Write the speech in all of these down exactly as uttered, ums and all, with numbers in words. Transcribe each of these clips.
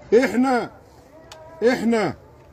احنا احنا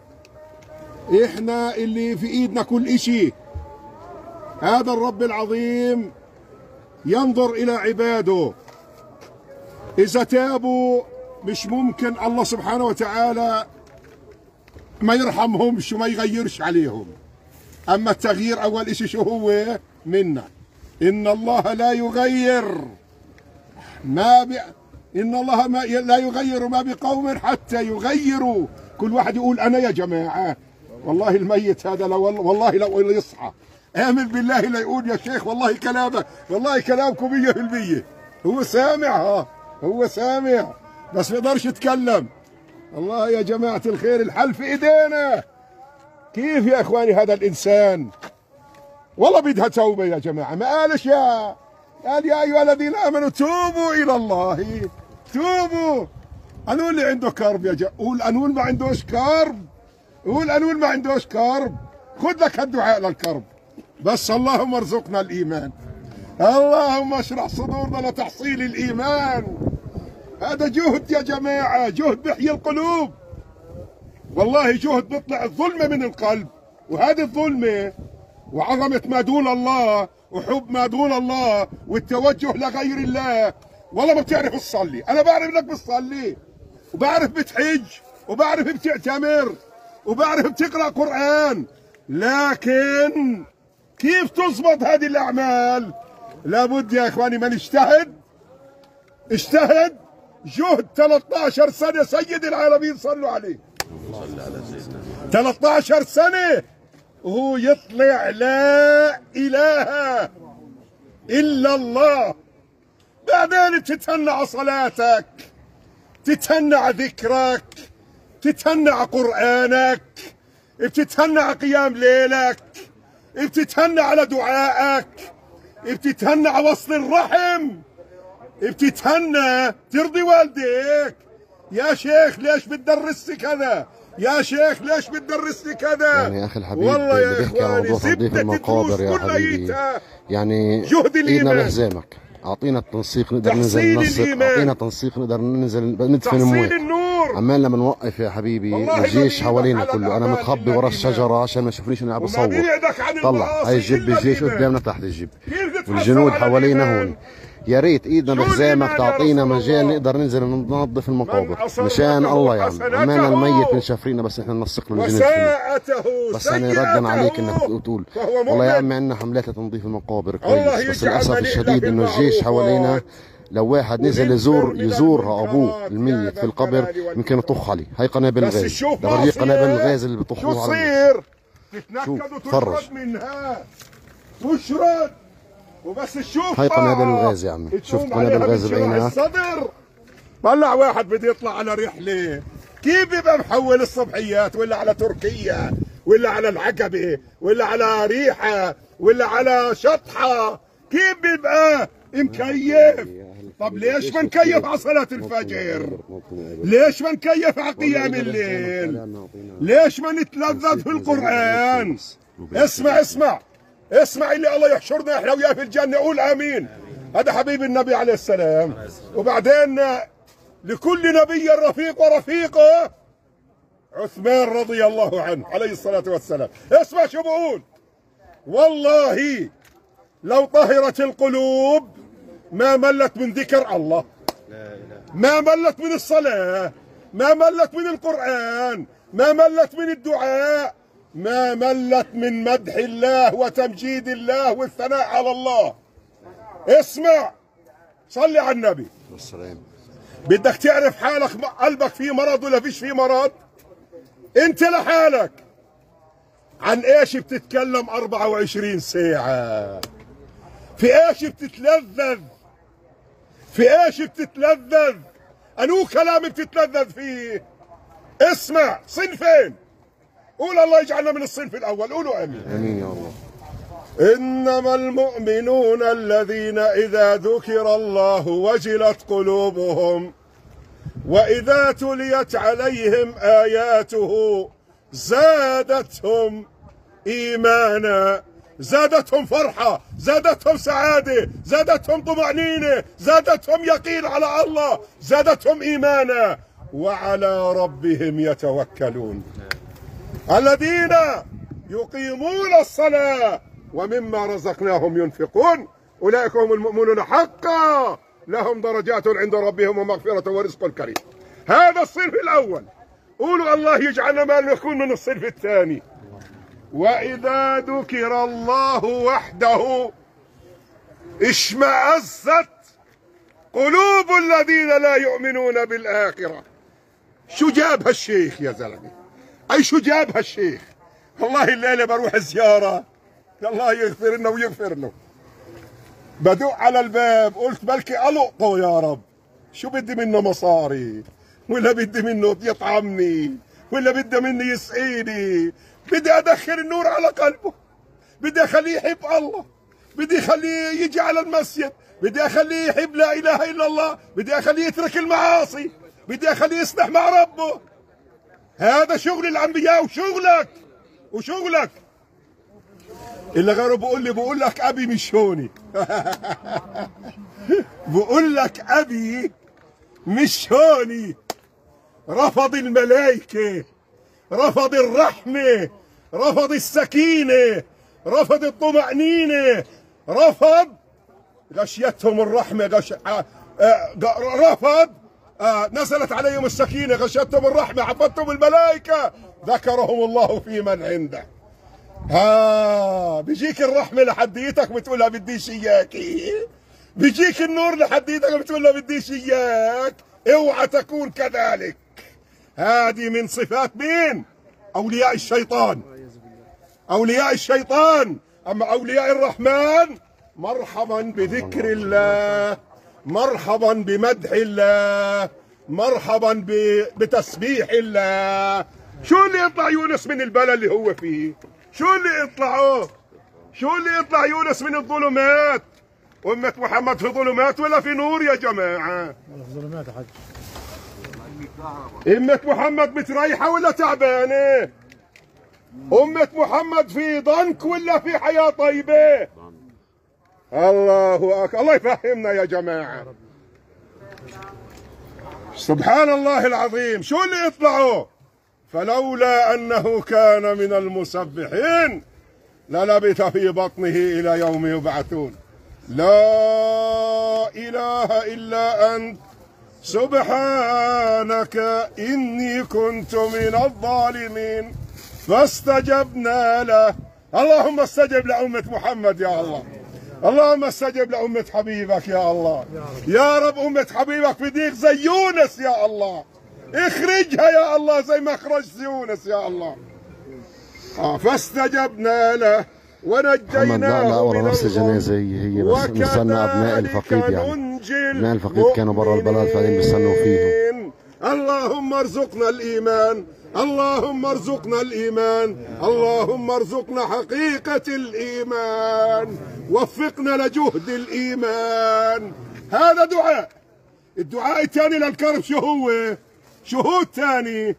احنا اللي في ايدنا كل اشي. هذا الرب العظيم ينظر الى عباده، اذا تابوا مش ممكن الله سبحانه وتعالى ما يرحمهمش وما يغيرش عليهم. اما التغيير اول اشي شو هو؟ منا. ان الله لا يغير ما ب... ان الله ما لا يغير ما بقوم حتى يغيروا. كل واحد يقول انا يا جماعه. والله الميت هذا لو والله لو يصحى امن بالله لا يقول يا شيخ والله كلامك والله كلامكم مية بالمية. هو سامع، ها هو سامع بس ما يقدرش يتكلم. الله يا جماعه الخير الحل في ايدينا. كيف يا اخواني هذا الانسان والله بدها توبه يا جماعه. ما قالش يا قال يا ايها الذين امنوا توبوا الى الله. توبوا. انو اللي عنده كرب يا جماعه؟ قول انو ما عندوش كرب. قول انو ما عندوش كرب. خذ لك هالدعاء للكرب بس. اللهم ارزقنا الايمان. اللهم اشرح صدورنا لتحصيل الايمان. هذا جهد يا جماعه، جهد بيحيي القلوب. والله جهد بيطلع الظلمه من القلب، وهذه الظلمه وعظمه ما دون الله وحب ما دون الله والتوجه لغير الله. والله ما بتعرف تصلي. انا بعرف انك بتصلي وبعرف بتحج وبعرف بتعتمر وبعرف بتقرا قران، لكن كيف تزبط هذه الاعمال؟ لابد يا اخواني ما نجتهد. اجتهد جهد ثلاثة عشر سنه سيد العالمين صلوا عليه. ثلاثة عشر سنه وهو يطلع لا اله الا الله. بعدين تتهنى على صلاتك، تتهنى على ذكرك، بتتهنى على قرآنك، بتتهنى على قيام ليلك، بتتهنى على دعائك، بتتهنى على وصل الرحم، بتتهنى ترضي والديك. يا شيخ ليش بتدرسني كذا؟ يا شيخ ليش بتدرسني كذا؟ يعني يا اخي الحبيب اللي بيحكي عن موضوع تنظيف المقابر يا حبيبي، يعني جهد ايدنا الإيمان. بحزامك. اعطينا التنسيق نقدر ننزل ننسق، اعطينا تنسيق نقدر ننزل ندفن اموات. عمال لما نوقف يا حبيبي الجيش حوالينا كله. انا متخبي ورا الشجره عشان ما يشوفنيش اني عم بصور. طلع هاي الجب الجيش قدامنا تحت الجب والجنود حوالينا هون. يا ريت ايدنا بحزامك تعطينا مجال نقدر ننزل ننظف المقابر مشان الله. يعني عمالنا الميت من شافرينا بس احنا ننسق له نجي ندفنه. بس انا ردا عليك انك تقول والله يا عمي عندنا حملات لتنظيف المقابر كويس، بس للاسف الشديد انه الجيش حوالينا لو واحد نزل يزور يزورها ابوه الميت في القبر يمكن يطخ عليه. هاي قنابل غاز، ده قنابل الغاز اللي بيطخوها على شوف تفرج منها تشرد وبس. تشوف هاي قنابل الغاز يا عمي، شفت قنابل الغاز بعينك. طلع واحد بده يطلع على رحله كيف بيبقى محول الصبحيات ولا على تركيا ولا على العقبه ولا على ريحه ولا على شطحه، كيف بيبقى مكيف؟ طب ليش ما نكيف على صلاة الفجر؟ ليش ما نكيف على قيام الليل؟ ليش ما نتلذذ في القرآن؟ اسمع اسمع اسمع اللي الله يحشرنا احنا وياه في الجنة. قول امين. هذا حبيب النبي عليه السلام. وبعدين لكل نبي رفيق ورفيقه عثمان رضي الله عنه عليه الصلاة والسلام. اسمع شو بقول. والله لو طهرت القلوب ما ملت من ذكر الله، ما ملت من الصلاة، ما ملت من القرآن، ما ملت من الدعاء، ما ملت من مدح الله وتمجيد الله والثناء على الله. اسمع صلي على النبي. والسلام. بدك تعرف حالك قلبك فيه مرض ولا فيش فيه مرض؟ انت لحالك عن ايش بتتكلم أربعة وعشرين ساعة؟ في ايش بتتلذذ؟ في ايش بتتلذذ؟ انو كلام بتتلذذ فيه؟ اسمع صنفين. قول الله يجعلنا من الصنف الاول. قولوا امين. امين يا الله. انما المؤمنون الذين اذا ذكر الله وجلت قلوبهم واذا تليت عليهم اياته زادتهم ايمانا. زادتهم فرحة، زادتهم سعادة، زادتهم طمأنينة، زادتهم يقين على الله، زادتهم إيمانا. وعلى ربهم يتوكلون. الذين يقيمون الصلاة ومما رزقناهم ينفقون أولئك هم المؤمنون حقا لهم درجات عند ربهم ومغفرة ورزق كريم. هذا الصنف الأول. قولوا الله يجعلنا ما نكون من الصنف الثاني. وإذا ذكر الله وحده اشمأزت قلوب الذين لا يؤمنون بالآخرة. شو جاب هالشيخ يا زلمة؟ أي شو جاب هالشيخ؟ والله الليلة بروح زيارة، الله يغفر لنا ويغفر له. بدق على الباب قلت بلكي ألقطه يا رب، شو بدي منه مصاري؟ ولا بدي منه يطعمني؟ ولا بدي مني يسقيني؟ بدي أدخل النور على قلبه، بدي أخليه يحب الله، بدي أخليه يجي على المسجد، بدي أخليه يحب لا إله إلا الله، بدي أخليه يترك المعاصي، بدي أخليه يسمح مع ربه. هذا شغل الأنبياء وشغلك وشغلك. اللي غيره بقول لي بقول لك أبي مش هوني. بقول لك أبي مش هوني. رفض الملائكة، رفض الرحمة، رفض السكينة، رفض الطمأنينة، رفض غشيتهم الرحمة، غش... آه... آه... رفض آه... نزلت عليهم السكينة، غشيتهم الرحمة، حفتهم الملائكة، ذكرهم الله في من عنده. ها بيجيك الرحمة لحديتك بتقولها بديش إياك، بيجيك النور لحديتك بتقولها بديش إياك. اوعى تكون كذلك. هذه من صفات مين؟ أولياء الشيطان. أولياء الشيطان. أما أولياء الرحمن مرحبا بذكر الله، مرحبا بمدح الله، مرحبا بتسبيح الله. شو اللي يطلع يونس من البلاء اللي هو فيه؟ شو اللي يطلعه؟ شو اللي يطلع يونس من الظلمات؟ أمة محمد في ظلمات ولا في نور يا جماعة؟ في ظلمات يا حاج. أمة محمد متريحة ولا تعبانة؟ أمة محمد في ضنك ولا في حياة طيبة؟ الله أكبر. الله يفهمنا يا جماعة. سبحان الله العظيم. شو اللي يطلعوا؟ فلولا أنه كان من المسبحين للبث في بطنه إلى يوم يبعثون. لا إله إلا أنت سبحانك إني كنت من الظالمين فاستجبنا له. اللهم استجب لأمة محمد يا الله. اللهم استجب لأمة حبيبك يا الله. يا رب أمة حبيبك في ضيق زي يونس يا الله، اخرجها يا الله زي ما اخرجت يونس يا الله. آه فاستجبنا له ونجيناه من نفس الجنازة هي هي بس نستنى أبناء الفقيد، يعني أبناء الفقيد كانوا برا البلد فقاعدين بيستنوا فيهم. اللهم ارزقنا الإيمان، اللهم ارزقنا الإيمان، اللهم ارزقنا حقيقة الإيمان، وفقنا لجهد الإيمان. هذا دعاء. الدعاء الثاني للكرب شو هو؟ شهود ثاني.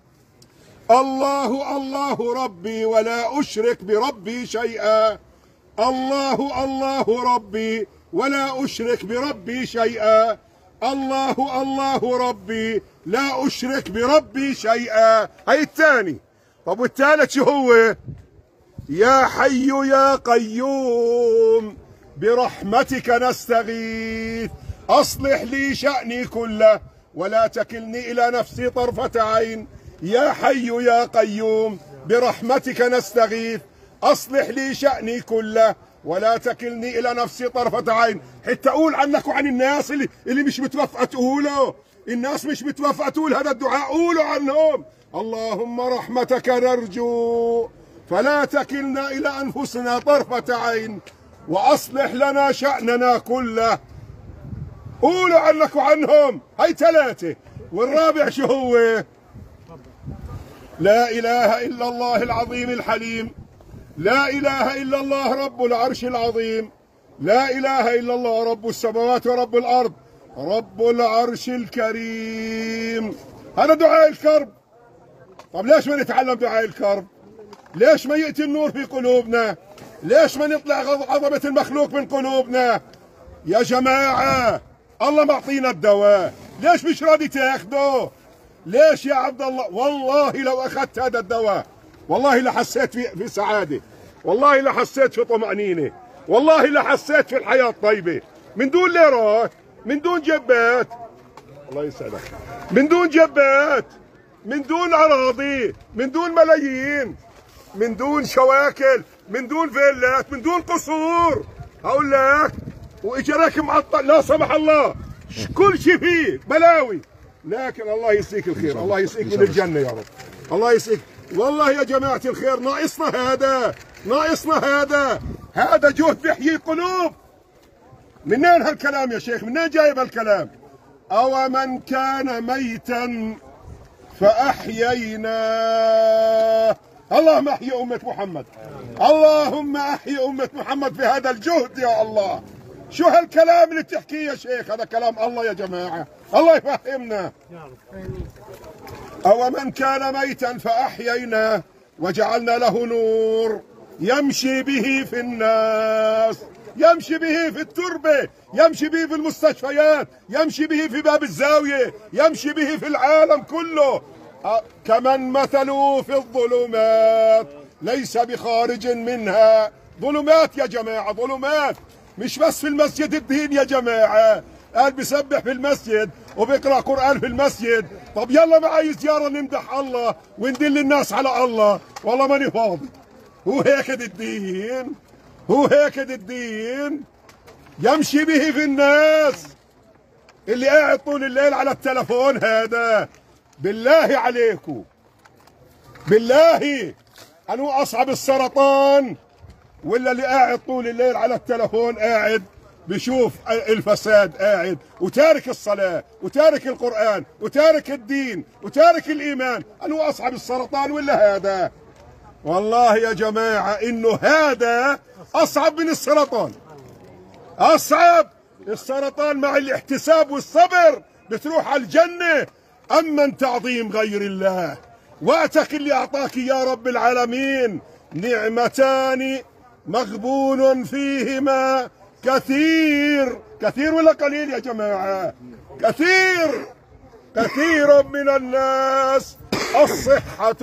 الله الله ربي ولا أشرك بربي شيئا. الله الله ربي ولا أشرك بربي شيئا. الله الله ربي لا أشرك بربي شيئا. هي الثاني. طب والثالث شو هو؟ يا حي يا قيوم برحمتك نستغيث أصلح لي شأني كله ولا تكلني إلى نفسي طرفة عين. يا حي يا قيوم برحمتك نستغيث أصلح لي شأني كله ولا تكلني إلى نفسي طرفة عين. حتى أقول عنك وعن الناس اللي, اللي مش متوفقة تقوله. الناس مش متوفقة تقول هذا الدعاء، قولوا عنهم. اللهم رحمتك نرجو فلا تكلنا إلى أنفسنا طرفة عين وأصلح لنا شأننا كله. قولوا عنك وعنهم. هاي ثلاثة. والرابع شو هو؟ لا إله إلا الله العظيم الحليم. لا إله إلا الله رب العرش العظيم. لا إله إلا الله رب السماوات ورب الأرض رب العرش الكريم. هذا دعاء الكرب. طب ليش ما نتعلم دعاء الكرب؟ ليش ما يأتي النور في قلوبنا؟ ليش ما نطلع عظمة المخلوق من قلوبنا؟ يا جماعة الله معطينا الدواء، ليش مش راضي تاخده؟ ليش يا عبد الله؟ والله لو اخذت هذا الدواء والله لحسيت في في سعاده، والله لحسيت في طمأنينه، والله لحسيت في الحياه الطيبه، من دون ليرات، من دون جبات، الله يسعدك، من دون جبات، من دون اراضي، من دون ملايين، من دون شواكل، من دون فيلات، من دون قصور، هقول لك، واجرك معطل لا سمح الله، كل شيء فيه بلاوي، لكن الله يسيك الخير، الله يسيك من الجنه يا رب، الله يسيك. والله يا جماعه الخير ناقصنا هذا، ناقصنا هذا، هذا جهد بيحيي قلوب. منين هالكلام يا شيخ؟ منين جايب هالكلام؟ أو من كان ميتا فأحييناه. اللهم أحيي أمة محمد، اللهم أحيي أمة محمد في هذا الجهد يا الله. شو هالكلام اللي بتحكيه يا شيخ؟ هذا كلام الله يا جماعة، الله يفهمنا. أو من كان ميتا فأحييناه وجعلنا له نور يمشي به في الناس، يمشي به في التربة، يمشي به في المستشفيات، يمشي به في باب الزاوية، يمشي به في العالم كله. كمن مثله في الظلمات ليس بخارج منها. ظلمات يا جماعة، ظلمات، مش بس في المسجد الدين يا جماعة. قال بيسبح في المسجد وبيقرأ قرآن في المسجد، طب يلا معي زيارة نمدح الله وندل الناس على الله، والله ماني فاضي. هو هيك الدين، هو هيك الدين. يمشي به في الناس. اللي قاعد طول الليل على التلفون هذا، بالله عليكم، بالله أنو أصعب السرطان ولا اللي قاعد طول الليل على التلفون قاعد بشوف الفساد قاعد وتارك الصلاة وتارك القرآن وتارك الدين وتارك الإيمان؟ أنو أصعب السرطان ولا هذا؟ والله يا جماعة إنه هذا أصعب من السرطان، أصعب. السرطان مع الاحتساب والصبر بتروح على الجنة، أما تعظيم غير الله. وقتك اللي أعطاك يا رب العالمين نعمتان مغبون فيهما كثير. كثير ولا قليل يا جماعة؟ كثير، كثير من الناس. الصحة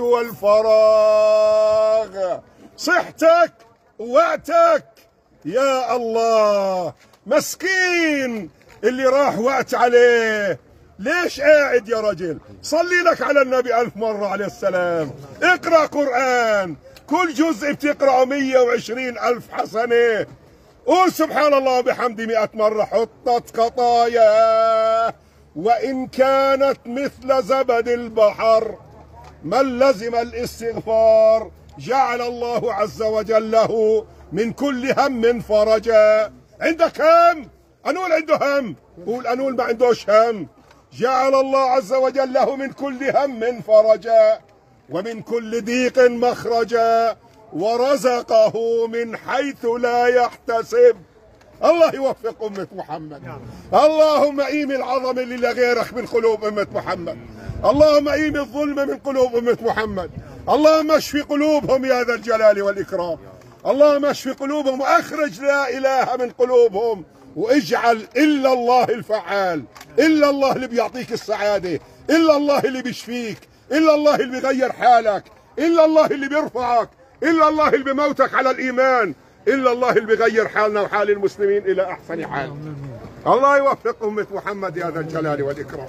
والفراغ، صحتك ووقتك يا الله. مسكين اللي راح وقت عليه. ليش قاعد يا رجل؟ صلي لك على النبي ألف مرة عليه السلام، اقرأ قرآن، كل جزء بتقرأه مية وعشرين ألف حسنة. قول سبحان الله بحمد مئة مرة. حطت خطايا وإن كانت مثل زبد البحر من لزم الاستغفار جعل الله عز وجل له من كل هم فرجا. عندك هم؟ أنول عنده هم، قول أنول ما عندوش هم. جعل الله عز وجل له من كل هم فرجا ومن كل ضيق مخرجا ورزقه من حيث لا يحتسب. الله يوفق أمة محمد. اللهم أيم العظم اللي لغيرك من قلوب أمة محمد. اللهم أيم الظلم من قلوب أمة محمد. اللهم اشف قلوبهم يا ذا الجلال والإكرام. اللهم اشف قلوبهم وأخرج لا إله من قلوبهم، واجعل إلا الله الفعال، إلا الله اللي بيعطيك السعادة، إلا الله اللي بيشفيك، إلا الله اللي بيغير حالك، إلا الله اللي بيرفعك، إلا الله اللي بموتك على الإيمان، إلا الله اللي بيغير حالنا وحال المسلمين إلى أحسن حال. الله يوفق أمة محمد يا ذا الجلال والإكرام.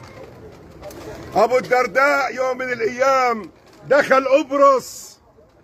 أبو الدرداء يوم من الأيام دخل قبرص،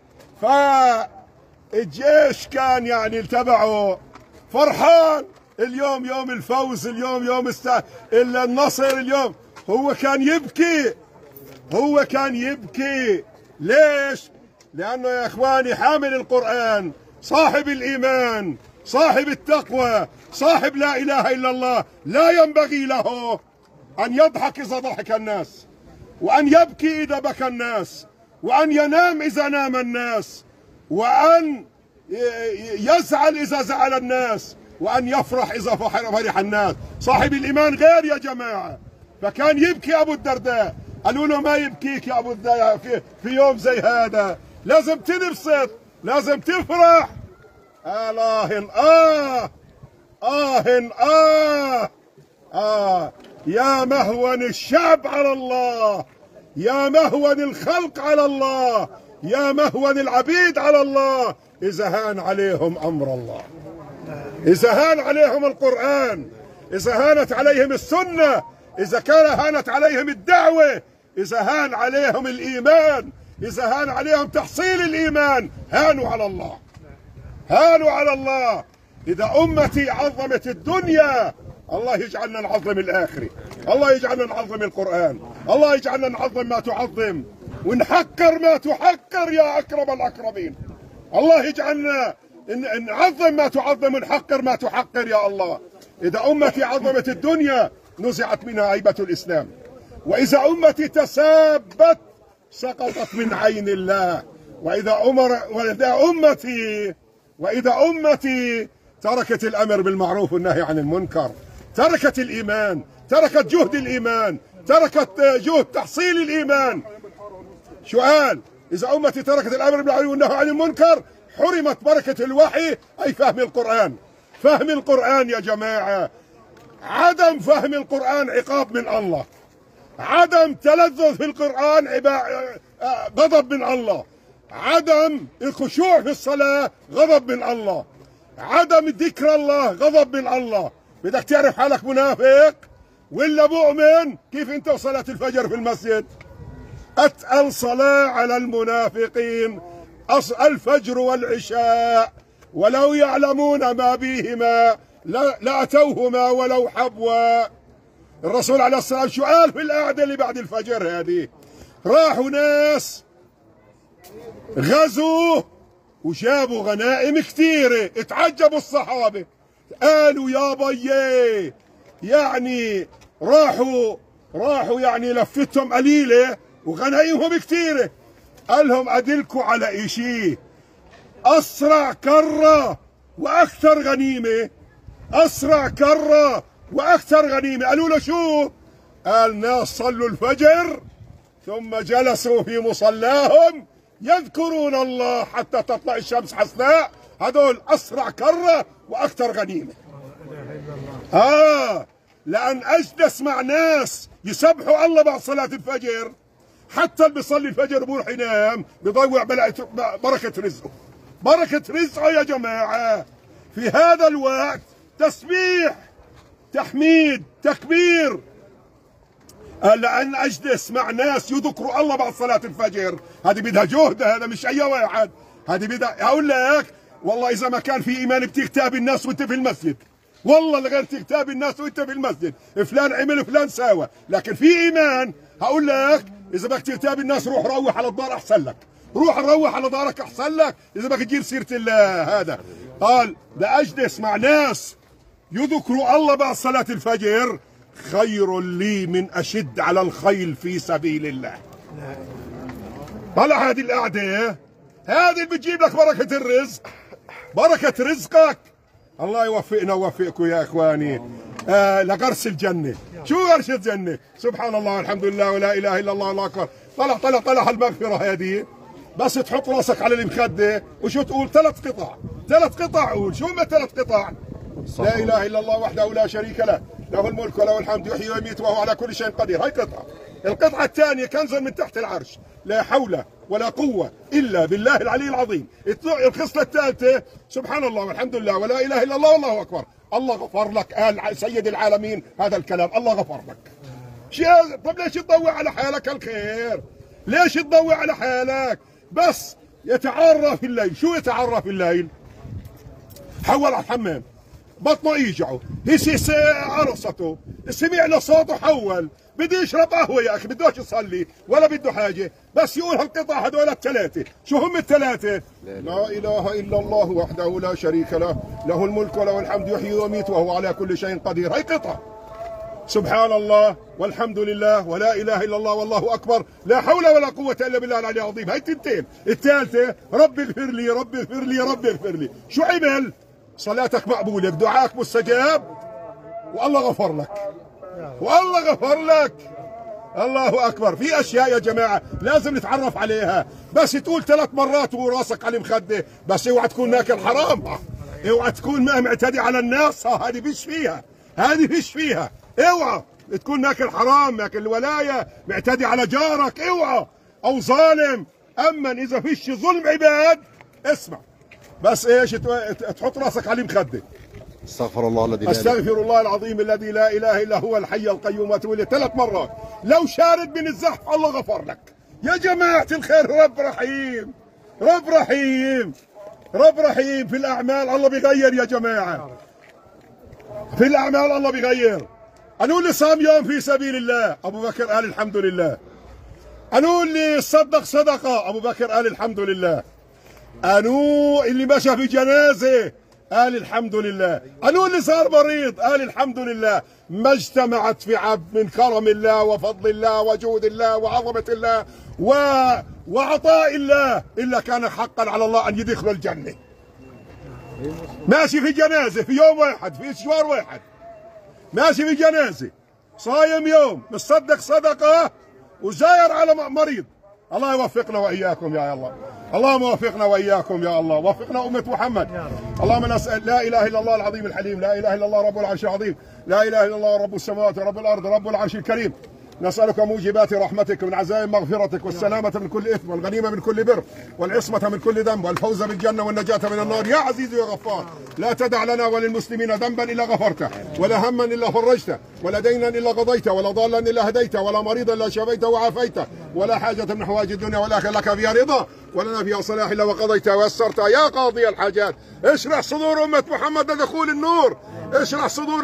فالجيش كان يعني تبعه فرحان، اليوم يوم الفوز، اليوم يوم است... إلا النصر اليوم. هو كان يبكي، هو كان يبكي. ليش؟ لأنه يا إخواني حامل القرآن، صاحب الإيمان، صاحب التقوى، صاحب لا إله إلا الله، لا ينبغي له أن يضحك إذا ضحك الناس، وأن يبكي إذا بكى الناس، وأن ينام إذا نام الناس، وأن يزعل إذا زعل الناس، وأن يفرح إذا فرح الناس. صاحب الإيمان غير يا جماعة. فكان يبكي أبو الدرداء، قالوا له ما يبكيك يا أبو الدرداء في, في يوم زي هذا، لازم تنبسط، لازم تفرح. آه آه آه آه آه يا مهون الشعب على الله، يا مهون الخلق على الله، يا مهون العبيد على الله، إذا هان عليهم أمر الله، إذا هان عليهم القرآن، إذا هانت عليهم السنة، إذا كان هانت عليهم الدعوة، إذا هان عليهم الإيمان، إذا هان عليهم تحصيل الإيمان، هانوا على الله، هانوا على الله. إذا أمتي عظمت الدنيا، الله يجعلنا نعظم الآخرة، الله يجعلنا نعظم القرآن، الله يجعلنا نعظم ما تعظم ونحقر ما تحقر يا أكرم الأكرمين. الله يجعلنا نعظم ما تعظم ونحقر ما تحقر يا الله. إذا أمتي عظمت الدنيا نزعت منها هيبة الإسلام، وإذا أمتي تسابت سقطت من عين الله، وإذا أمر وإذا أمتي وإذا أمتي تركت الأمر بالمعروف والنهي عن المنكر، تركت الإيمان، تركت جهد الإيمان، تركت جهد تحصيل الإيمان. سؤال: إذا أمتي تركت الأمر بالمعروف والنهي عن المنكر حرمت بركة الوحي، أي فهم القرآن. فهم القرآن يا جماعة، عدم فهم القرآن عقاب من الله، عدم تلذذ في القرآن غضب من الله، عدم الخشوع في الصلاة غضب من الله، عدم ذكر الله غضب من الله. بدك تعرف حالك منافق ولا مؤمن؟ كيف انت وصلاة الفجر في المسجد؟ أتقل صلاة على المنافقين الفجر والعشاء، ولو يعلمون ما بيهما لأتوهما ولو حبوا. الرسول عليه الصلاة والسلام شو قال في القعدة اللي بعد الفجر هذه؟ راحوا ناس غزوا وجابوا غنائم كثيرة، اتعجبوا الصحابة، قالوا يا بيي يعني راحوا راحوا يعني لفتهم قليلة وغنائمهم كثيرة. قال لهم أدلكوا على إشي، أسرع كرة وأكثر غنيمة، أسرع كرة وأكثر غنيمة. قالوا له شو؟ قال ناس صلوا الفجر ثم جلسوا في مصلاهم يذكرون الله حتى تطلع الشمس حسناء، هذول أسرع كرة وأكثر غنيمة. آه لأن أجلس مع ناس يسبحوا الله بعد صلاة الفجر، حتى اللي بيصلي الفجر بروح ينام بيضيع بركة رزقه، بركة رزقه يا جماعة. في هذا الوقت تسبيح، تحميد، تكبير. لأن أجلس مع ناس يذكروا الله بعد صلاة الفجر، هذه بدها جهد، هذا مش أي واحد، هذه بدها. أقول لك والله إذا ما كان في إيمان بتغتاب الناس وأنت في المسجد، والله لغير تغتاب الناس وأنت في المسجد، فلان عمل فلان ساوى، لكن في إيمان. هقول لك إذا بدك تغتاب الناس روح روح على الدار أحسن لك، روح روح على دارك أحسن لك إذا بدك تجيب سيرة الله. هذا قال ده أجلس مع ناس يذكروا الله بعد صلاة الفجر خير لي من أشد على الخيل في سبيل الله. طلع هذه القعدة، هذه اللي بتجيب لك بركة الرزق، بركة رزقك. الله يوفقنا ووفقكم يا إخواني آه لغرس الجنة. شو غرس الجنة؟ سبحان الله والحمد لله ولا إله إلا الله والله أكبر. طلع طلع طلع المغفرة هذه، بس تحط راسك على المخدة وشو تقول؟ ثلاث قطع، ثلاث قطع. قول شو هم ثلاث قطع؟ لا إله إلا الله وحده لا شريك له، له الملك وله الحمد يحيي ويميت وهو على كل شيء قدير. هاي قطعة. القطعة الثانية كنز من تحت العرش، لا حول ولا قوة إلا بالله العلي العظيم. الخصلة الثالثة سبحان الله والحمد لله ولا إله إلا الله والله أكبر. الله غفر لك، قال سيد العالمين هذا الكلام، الله غفر لك. طب ليش تضوي على حالك الخير؟ ليش تضوي على حالك؟ بس يتعرى في الليل. شو يتعرى في الليل؟ حول على الحمام، بطنه يجعه، هسي عرصته، سمع له صوته حول، بده يشرب قهوه يا اخي، بدوش يصلي ولا بده حاجه، بس يقول هالقطع هذول الثلاثه. شو هم الثلاثه؟ لا اله الا الله وحده لا شريك له، له الملك وله الحمد يحيي ويميت وهو على كل شيء قدير. هي قطعه. سبحان الله والحمد لله ولا اله الا الله والله اكبر، لا حول ولا قوه الا بالله العلي العظيم. هي تنتين. الثالثه ربي اغفر لي ربي اغفر لي ربي اغفر لي. شو عمل؟ صلاتك مقبوله، دعاءك مستجاب، والله غفر لك، والله غفر لك. الله اكبر. في اشياء يا جماعه لازم نتعرف عليها، بس تقول ثلاث مرات وراسك على المخده، بس اوعى تكون ماكل حرام، اوعى تكون معتدي على الناس، هذه فيش فيها، هذه فيش فيها، اوعى تكون ماكل حرام، ماكل الولايه، معتدي على جارك، اوعى، او ظالم. اما اذا فيش ظلم عباد اسمع بس ايش، تحط راسك على المخده. استغفر الله الذي لا استغفر الله العظيم الذي لا اله الا هو الحي القيوم واتوب اليه ثلاث مرات. لو شارد من الزحف الله غفر لك. يا جماعه الخير، رب رحيم، رب رحيم، رب رحيم. في الاعمال الله بيغير يا جماعه، في الاعمال الله بيغير. انو اللي صام يوم في سبيل الله ابو بكر قال الحمد لله. انو اللي صدق صدقه ابو بكر قال الحمد لله. انو اللي مشى في جنازه قال الحمد لله. انو اللي صار مريض قال الحمد لله. ما اجتمعت في عبد من كرم الله وفضل الله وجود الله وعظمه الله و... وعطاء الله الا كان حقا على الله ان يدخل الجنه. ماشي في جنازه في يوم واحد، في اسبوع واحد، ماشي في جنازه، صايم يوم، مصدق صدقه، وزاير على مريض. الله يوفقنا واياكم يا الله، اللهم وفقنا واياكم يا الله، وفقنا امه محمد. اللهم نسال لا اله الا الله العظيم الحليم، لا اله الا الله رب العرش العظيم، لا اله الا الله رب السماوات ورب الارض رب العرش الكريم. نسألك موجبات رحمتك من عزائم مغفرتك والسلامة من كل إثم والغنيمة من كل بر والعصمة من كل ذنب والفوز بالجنة والنجاة من النار يا عزيز يا غفار. لا تدع لنا وللمسلمين ذنبا إلا غفرته، ولا هما إلا فرجته، ولا دينا إلا قضيته، ولا ضالا إلا هديته، ولا مريضا إلا شفيته وعافيته، ولا حاجة من حوائج الدنيا والآخرة لك فيها رضا ولنا فيها صلاح إلا وقضيتها ويسرتها يا قاضي الحاجات. اشرح صدور أمة محمد لدخول النور، اشرح صدور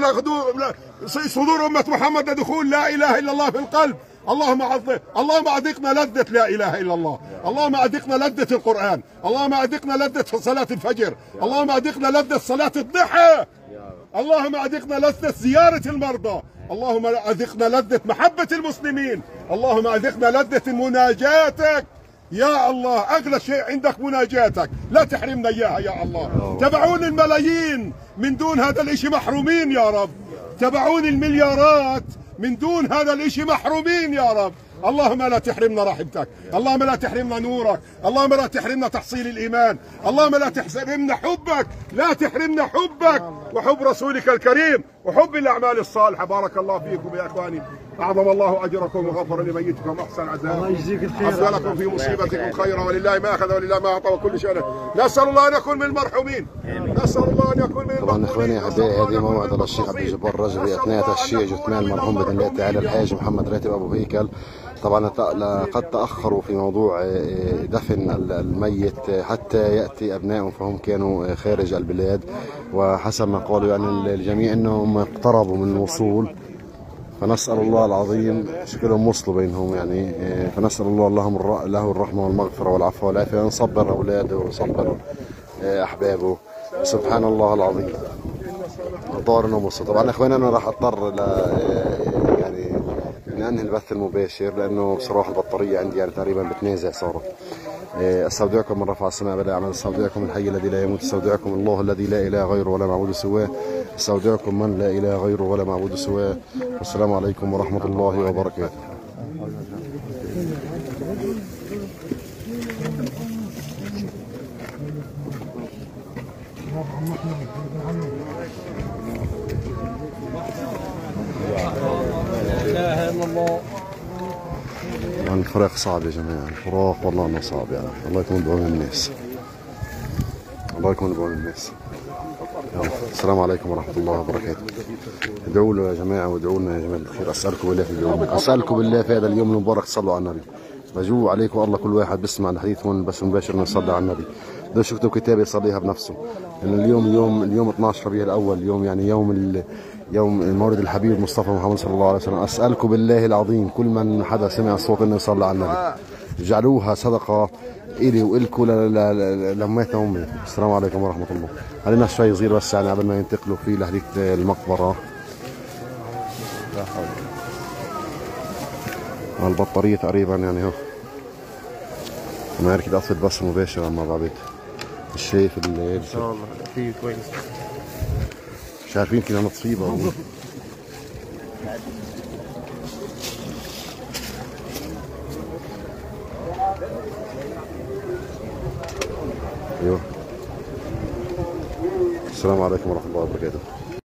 صدور أمة محمد لدخول لا إله إلا الله في القلب. اللهم أعذ اللهم أذقنا لذة لا إله إلا الله، اللهم أذقنا لذة القرآن، اللهم أذقنا لذة صلاة الفجر، اللهم أذقنا لذة صلاة الضحى، اللهم أذقنا لذة زيارة المرضى، اللهم أذقنا لذة محبة المسلمين، اللهم أذقنا لذة مناجاتك يا الله. أغلى شيء عندك مناجاتك، لا تحرمنا إياها يا الله. تبعون الملايين من دون هذا الإشي محرومين يا رب، تبعون المليارات من دون هذا الإشي محرومين يا رب. اللهم لا تحرمنا رحمتك، اللهم لا تحرمنا نورك، اللهم لا تحرمنا تحصيل الإيمان، اللهم لا تحرمنا حبك، لا تحرمنا حبك وحب رسولك الكريم وحب الأعمال الصالحة. بارك الله فيكم يا إخواني، أعظم الله أجركم وغفر لميتكم وأحسن عزاءكم، أسألكم في مصيبتكم خيرا، ولله ما أخذ ولله ما أعطى وكل شيء. نسأل الله أن يكون من المرحومين، نسأل الله أن يكون من طبعا إخواني أحبائي، هذه موعظة للشيخ عبد الجبار الرجبي أثناء تشييع جثمان المرحوم بإذن الله تعالى الحاج محمد راتب أبو هيكل. طبعا قد تأخروا في موضوع دفن الميت حتى يأتي أبنائهم، فهم كانوا خارج البلاد، وحسب ما قالوا يعني الجميع أنهم اقتربوا من الوصول، فنسأل الله العظيم شكلهم وصلوا بينهم يعني، فنسأل الله لهم له الرحمة والمغفرة والعفو والعافية، يصبر أولاده ويصبر أحبابه. سبحان الله العظيم. دارنا وصل. طبعا اخواني انا راح اضطر ل يعني اني انهي البث المباشر لانه بصراحه البطاريه عندي يعني تقريبا بتنازع صارت. استودعكم من رفع السماء بلا عمل، استودعكم الحي الذي لا يموت، استودعكم الله الذي لا اله غيره ولا معبود سواه، استودعكم من لا اله غيره ولا معبود سواه. والسلام عليكم ورحمه الله وبركاته. لا اله الا الله. يعني الفراق صعب يا جماعه، الفراق والله انه صعب يعني. الله يكون بعون الناس، الله يكون بعون الناس. يلا السلام عليكم ورحمه الله وبركاته. ادعوا له يا جماعه وادعوا لنا يا جماعه الخير. اسالكم بالله في اليوم، اسالكم بالله في هذا اليوم المبارك تصلوا على النبي. بجو عليكم الله كل واحد بيسمع الحديث هون بس مباشر نصلي على النبي. بدوش يكتب كتاب يصليها بنفسه، لأن يعني اليوم اليوم اليوم اثناشر ربيع الأول، يوم يعني يوم يوم مولد الحبيب المصطفى محمد صلى الله عليه وسلم. أسألكم بالله العظيم كل من حدا سمع الصوت إنه يصلي على النبي، اجعلوها صدقة إلي وإلكم لأمات أمي. السلام عليكم ورحمة الله. علينا شوي صغير بس يعني قبل ما ينتقلوا فيه لهديك المقبرة. البطارية تقريبا يعني هو انا كده اطفي البث مباشر مع بعض. مش شايف الليل ان شاء الله في كويس، مش عارفين كده نطفيه بقى. ايوه السلام عليكم ورحمه الله وبركاته.